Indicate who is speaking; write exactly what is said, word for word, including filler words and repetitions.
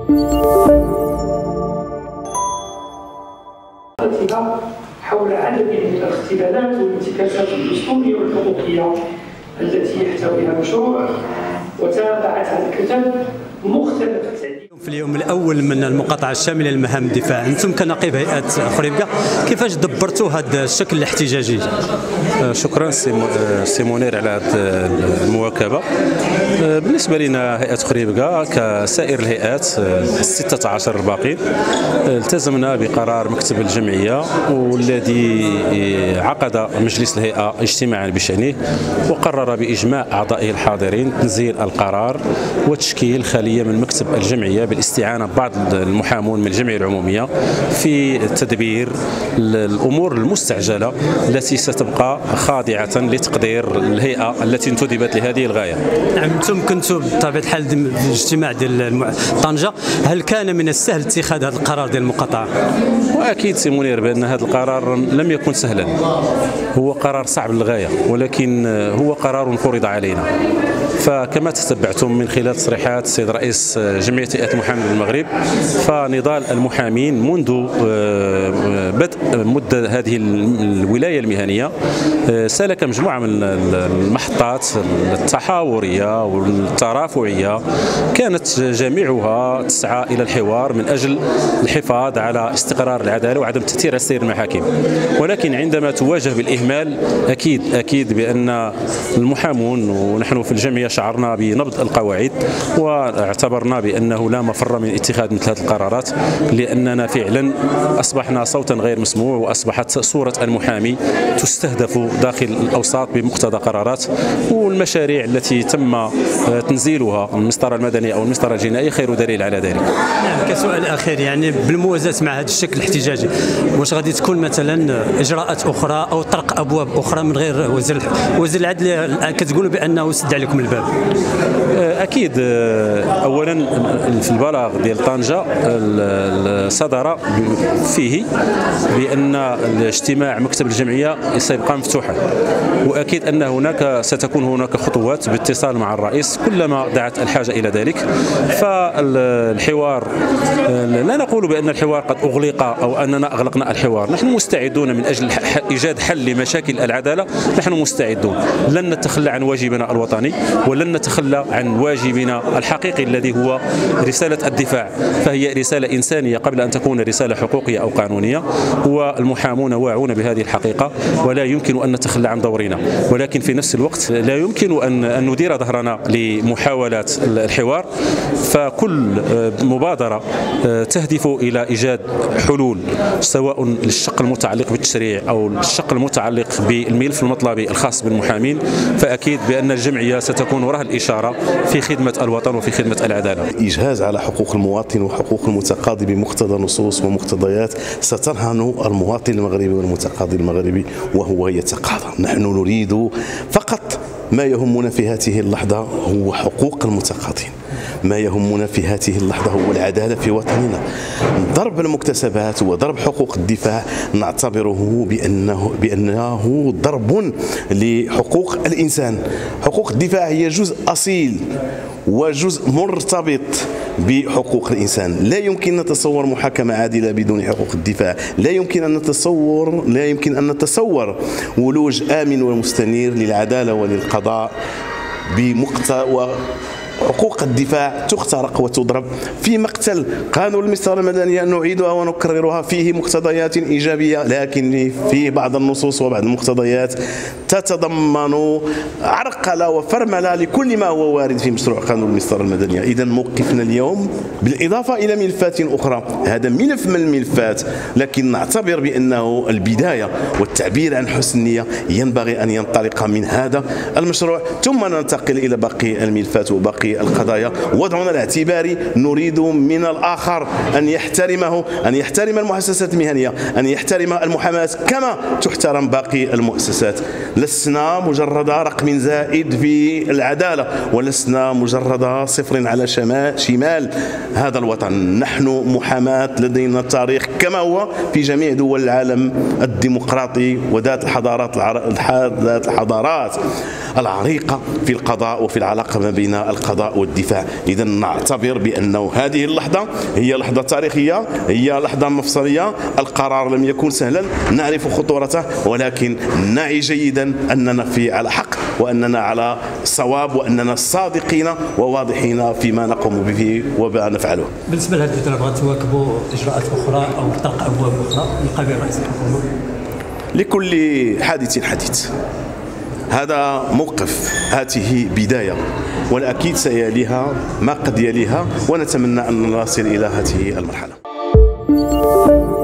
Speaker 1: حول عدد من الاختلالات والانتكاسات الدستورية والحقوقية التي يحتويها المشروع، وتابعت هذا الكتاب مختلف التعديلات.
Speaker 2: في اليوم الاول من المقاطعه الشامله لمهام الدفاع، انتم كنقيب هيئه خريبكا كيفاش دبرتوا هذا الشكل الاحتجاجي؟
Speaker 3: شكرا سي منير على هذه المواكبه. بالنسبه لنا هيئه خريبكا كسائر الهيئات الستة عشر الباقين التزمنا بقرار مكتب الجمعيه والذي عقد مجلس الهيئه اجتماعا بشانه، وقرر باجماع اعضائه الحاضرين تنزيل القرار وتشكيل خليه من مكتب الجمعيه بالاستعانه ببعض المحامون من الجمعيه العموميه في تدبير الامور المستعجله التي ستبقى خاضعه لتقدير الهيئه التي انتدبت لهذه الغايه.
Speaker 2: نعم، انتم كنتوا بطبيعه الحال في الاجتماع ديال طنجه، هل كان من السهل اتخاذ هذا القرار ديال المقاطعه؟
Speaker 3: واكيد سي منير بان هذا القرار لم يكن سهلا، هو قرار صعب للغايه، ولكن هو قرار فرض علينا. فكما تتبعتم من خلال تصريحات السيد رئيس جمعيه هيئه المحامين بالمغرب، فنضال المحامين منذ بدء مده هذه الولايه المهنيه سلك مجموعه من المحطات التحاوريه والترافعيه كانت جميعها تسعى الى الحوار من اجل الحفاظ على استقرار العداله وعدم التاثير على سير المحاكم. ولكن عندما تواجه بالاهمال اكيد اكيد بان المحامون ونحن في الجمعيه شعرنا بنبض القواعد، واعتبرنا بانه لا مفر من اتخاذ مثل هذه القرارات، لاننا فعلا اصبحنا صوتا غير مسموع، واصبحت صوره المحامي تستهدف داخل الاوساط بمقتضى قرارات، والمشاريع التي تم تنزيلها المسطره المدنيه او المسطره الجنائيه خير دليل على ذلك.
Speaker 2: نعم، كسؤال اخير، يعني بالموازاه مع هذا الشكل الاحتجاجي، واش غادي تكون مثلا اجراءات اخرى او طرق ابواب اخرى من غير وزير وزير العدل كتقولوا بانه سد عليكم الباب؟
Speaker 3: اكيد، اولا في البلاغ ديال طنجه صدر فيه بان الاجتماع مكتب الجمعيه سيبقى مفتوحا، واكيد ان هناك ستكون هناك خطوات باتصال مع الرئيس كلما دعت الحاجه الى ذلك. فالحوار لا نقول بان الحوار قد اغلق او اننا اغلقنا الحوار، نحن مستعدون من اجل ايجاد حل لمشاكل العداله، نحن مستعدون، لن نتخلى عن واجبنا الوطني ولن نتخلى عن واجبنا الحقيقي الذي هو رساله الدفاع، فهي رساله انسانيه قبل ان تكون رساله حقوقيه او قانونيه، والمحامون واعون بهذه الحقيقه ولا يمكن ان نتخلى عن دورنا. ولكن في نفس الوقت لا يمكن ان ان ندير ظهرنا لمحاولات الحوار، فكل مبادره تهدف الى ايجاد حلول سواء للشق المتعلق بالتشريع او الشق المتعلق بالملف المطلبي الخاص بالمحامين، فاكيد بان الجمعيه ستكون وراء الاشاره في خدمه الوطن وفي خدمه العداله.
Speaker 4: اجهاز على حقوق المواطن وحقوق المتقاضي بمقتضى نصوص ومقتضيات سترهن المواطن المغربي والمتقاضي المغربي وهو يتقاضى. نحن نريد فقط ما يهمنا في هذه اللحظه هو حقوق المتقاضين، ما يهمنا في هذه اللحظة هو العدالة في وطننا. ضرب المكتسبات وضرب حقوق الدفاع نعتبره بأنه بأنه ضرب لحقوق الإنسان. حقوق الدفاع هي جزء أصيل وجزء مرتبط بحقوق الإنسان. لا يمكن أن نتصور محاكمة عادلة بدون حقوق الدفاع، لا يمكن أن نتصور لا يمكن أن نتصور ولوج آمن ومستنير للعدالة وللقضاء بمقتضى حقوق الدفاع تخترق وتضرب. في مقتل قانون المسطرة المدنية نعيدها ونكررها فيه مقتضيات إيجابية، لكن فيه بعض النصوص وبعض المقتضيات تتضمن عرقلة وفرملة لكل ما هو وارد في مشروع قانون المسطرة المدنية. إذا موقفنا اليوم بالإضافة إلى ملفات أخرى، هذا ملف من الملفات، لكن نعتبر بأنه البداية والتعبير عن حسن النية ينبغي أن ينطلق من هذا المشروع، ثم ننتقل إلى باقي الملفات وباقي القضايا. وضعنا الاعتباري نريد من الآخر أن يحترمه، أن يحترم المؤسسات المهنية، أن يحترم المحاماة كما تحترم باقي المؤسسات. لسنا مجرد رقم زائد في العدالة، ولسنا مجرد صفر على شمال هذا الوطن. نحن محاماة لدينا تاريخ كما هو في جميع دول العالم الديمقراطي وذات الحضارات ذات الحضارات العريقة في القضاء وفي العلاقة ما بين القضاء القضاء والدفاع. إذا نعتبر بأنه هذه اللحظة هي لحظة تاريخية، هي لحظة مفصلية. القرار لم يكن سهلا، نعرف خطورته، ولكن نعي جيدا أننا في على حق وأننا على صواب وأننا صادقين وواضحين فيما نقوم به وما نفعله.
Speaker 2: بالنسبة لهذه الفترة بغات تواكبوا إجراءات أخرى أو طرق أبواب أخرى مقابل رئيس الحكومة؟
Speaker 4: لكل حادث حديث، هذا موقف، هذه بداية، والأكيد سيليها ما قد يليها، ونتمنى أن نصل إلى هذه المرحلة.